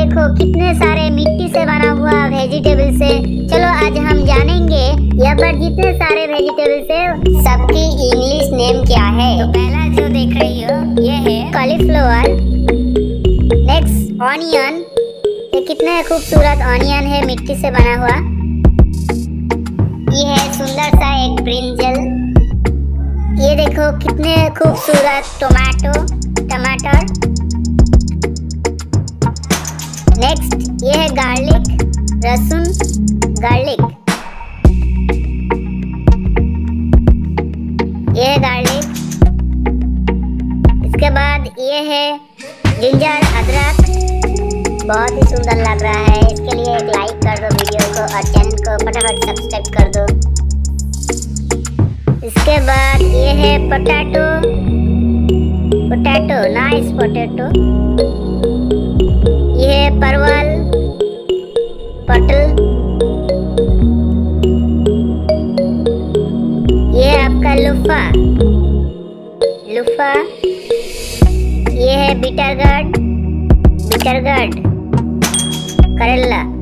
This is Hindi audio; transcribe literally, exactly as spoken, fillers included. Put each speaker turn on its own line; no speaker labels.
देखो कितने सारे मिट्टी से बना हुआ वेजिटेबल से। चलो आज हम जानेंगे यहाँ पर जितने सारे वेजिटेबल्स है सबकी इंग्लिश नेम क्या है। तो पहला जो देख रही हो ये है कॉलीफ्लावर। नेक्स्ट ऑनियन, ये कितने खूबसूरत ऑनियन है मिट्टी से बना हुआ। ये है सुंदर सा एक ब्रिंजल। ये देखो कितने खूबसूरत टोमेटो टमाटर। नेक्स्ट ये है गार्लिक, लहसुन गार्लिक। ये है गार्लिक। इसके बाद ये है जिंजर अदरक। बहुत ही सुंदर लग रहा है। इसके लिए एक लाइक कर दो वीडियो को और चैनल को फटाफट सब्सक्राइब कर दो। इसके बाद ये है पोटैटो, पोटैटो नाइस पोटैटो। ये है परवल, पटल। ये है आपका लुफा, लुफा। ये है बिटरगर्ड, बिटरगर्ड करेला।